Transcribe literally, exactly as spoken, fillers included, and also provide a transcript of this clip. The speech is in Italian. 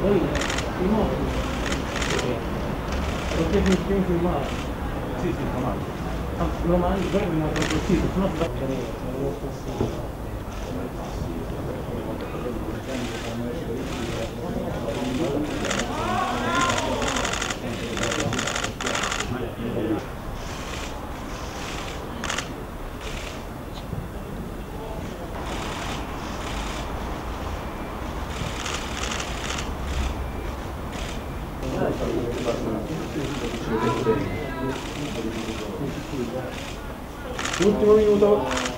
Poi i modi, perché mi spiego il male. Sì, sì, romani. Ah, romani, però mi hanno così, se no da Ultimo minuto.